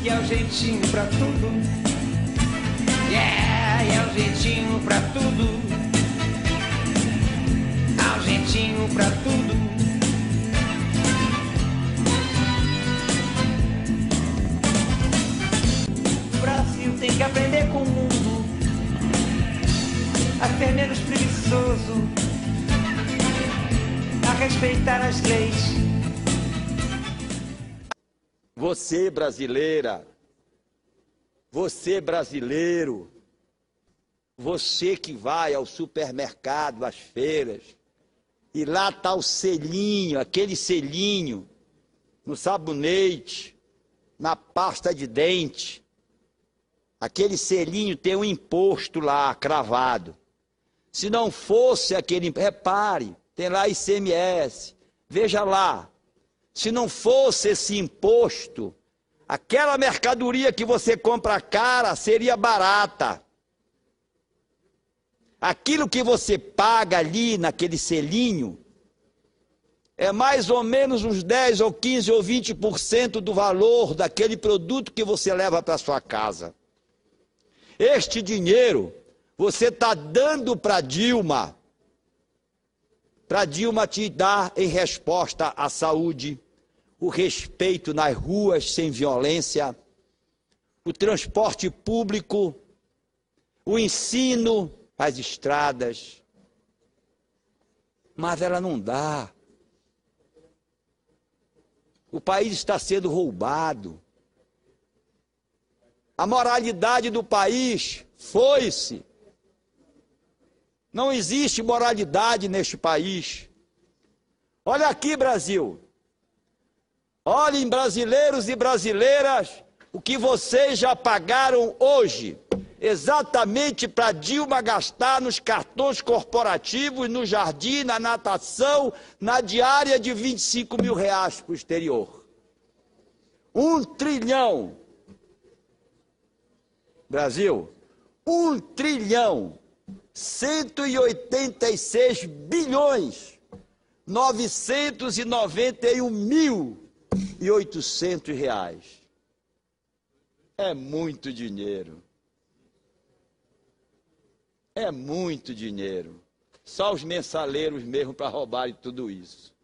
que é o jeitinho pra tudo. Yeah, é o jeitinho pra tudo. Há um jeitinho pra tudo. O Brasil tem que aprender com o mundo a ser menos preguiçoso, a respeitar as leis. Você, brasileira, você, brasileiro, você que vai ao supermercado, às feiras, e lá está o selinho, aquele selinho, no sabonete, na pasta de dente. Aquele selinho tem um imposto lá, cravado. Se não fosse aquele, repare, tem lá ICMS, veja lá. Se não fosse esse imposto, aquela mercadoria que você compra cara seria barata. Aquilo que você paga ali naquele selinho é mais ou menos uns 10 ou 15 ou 20% do valor daquele produto que você leva para sua casa. Este dinheiro você está dando para Dilma te dar em resposta à saúde, o respeito nas ruas sem violência, o transporte público, o ensino, as estradas. Mas ela não dá. O país está sendo roubado. A moralidade do país foi-se. Não existe moralidade neste país. Olha aqui, Brasil. Olhem, brasileiros e brasileiras, o que vocês já pagaram hoje, exatamente para Dilma gastar nos cartões corporativos, no jardim, na natação, na diária de R$25 mil para o exterior. 1 trilhão. Brasil, 1 trilhão, 186 bilhões, 991.800 reais. É muito dinheiro. É muito dinheiro. Só os mensaleiros mesmo para roubarem tudo isso.